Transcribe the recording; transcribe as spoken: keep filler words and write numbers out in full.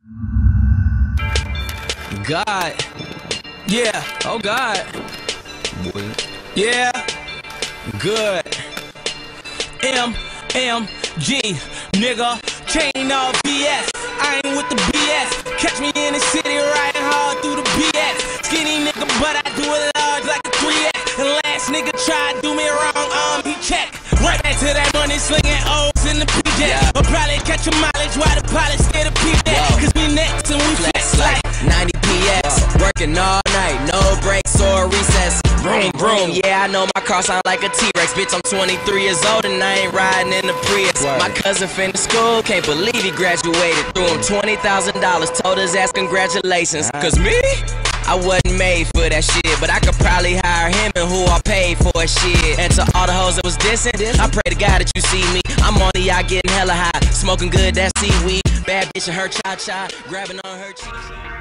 God, yeah, oh God, yeah, good. M M G, nigga, chain off B S. I ain't with the B S. Catch me in the city riding hard through the B S. Skinny nigga, but I do it large like a three X. And last nigga tried to do me wrong, um, he checked. Right back to that money slinging O's in the P J. Yeah. I'll probably catch a mileage while the pilot scared of P J. Cause we next and we flex like ninety P S. Working all night, no breaks or recess. Vroom, vroom, yeah, I know my car sound like a T-Rex. Bitch, I'm twenty-three years old and I ain't riding in the Prius. My cousin finished school, can't believe he graduated. Threw him twenty thousand dollars, told his ass congratulations. Cause me? I wasn't made for that shit, but I could probably hire him and who I paid for shit. And to all the hoes that was dissing, I pray to God that you see me. I'm on the yacht getting hella high, smoking good that seaweed. Bad bitch and her cha-cha, grabbing on her cheeks.